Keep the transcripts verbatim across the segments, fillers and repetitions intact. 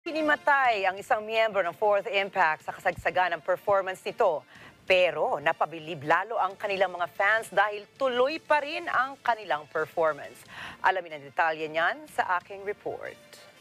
Hinimatay ang isang miyembro ng Fourth Impact sa kasagsagan ng performance nito. Pero napabilib lalo ang kanilang mga fans dahil tuloy pa rin ang kanilang performance. Alamin ang detalye niyan sa aking report.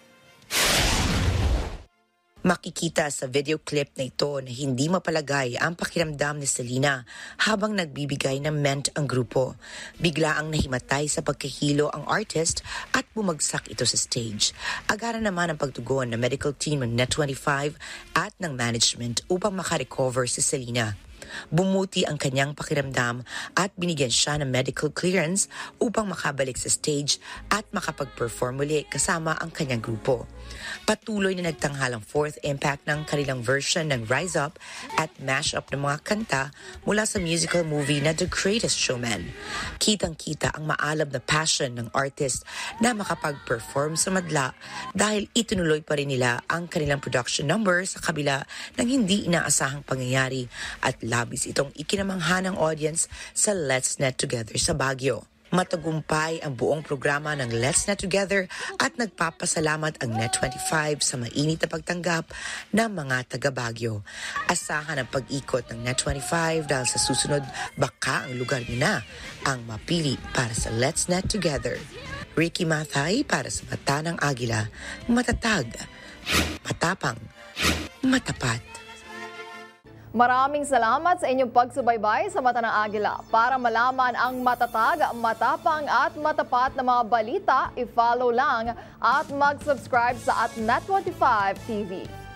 Makikita sa video clip na ito na hindi mapalagay ang pakiramdam ni Selena habang nagbibigay ng ment ang grupo. Bigla ang nahimatay sa pagkahilo ang artist at bumagsak ito sa stage. Agaran naman ang pagtugon ng medical team ng net twenty-five at ng management upang makarecover si Selena. Bumuti ang kanyang pakiramdam at binigyan siya ng medical clearance upang makabalik sa stage at makapag-perform muli kasama ang kanyang grupo. Patuloy na nagtanghal ang Fourth Impact ng kanilang version ng Rise Up at mash-up ng mga kanta mula sa musical movie na The Greatest Showman. Kitang-kita ang maalab na passion ng artist na makapag-perform sa madla dahil itinuloy pa rin nila ang kanilang production number sa kabila ng hindi inaasahang pangyayari at labis itong ikinamangha ng audience sa Let's Net Together sa Baguio. Matagumpay ang buong programa ng Let's Net Together at nagpapasalamat ang net twenty-five sa mainit na pagtanggap ng mga taga-Baguio. Asahan ang pag-ikot ng net twenty-five dahil sa susunod baka ang lugar niyo na ang mapili para sa Let's Net Together. Hinimatay para sa Mata ng Agila, matatag, matapang, matapat. Maraming salamat sa inyong pagsubaybay sa Mata ng Agila. Para malaman ang matatag, matapang at matapat na mga balita, i-follow lang at mag-subscribe sa at net twenty-five T V.